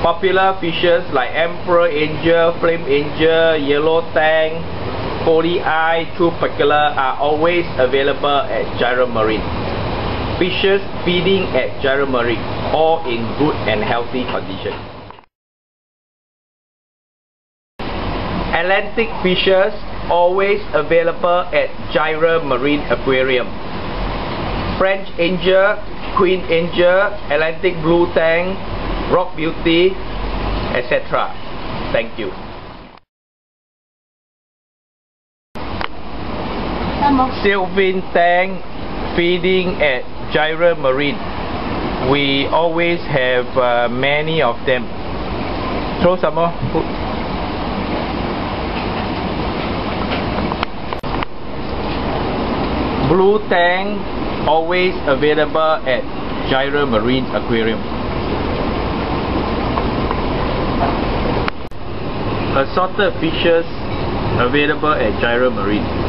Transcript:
Popular fishes like emperor angel, flame angel, yellow tang, holy eye, true peculiar are always available at Jireh Marine. Fishes feeding at Jireh Marine, all in good and healthy condition. Atlantic fishes always available at Jireh Marine Aquarium. French angel, queen angel, Atlantic blue tang, rock beauty, etc. Thank you. Sylvan tang feeding at Jireh Marine. We always have many of them. Throw some more food. Blue tang always available at Jireh Marine Aquarium. Assorted fishes available at Jireh Marine.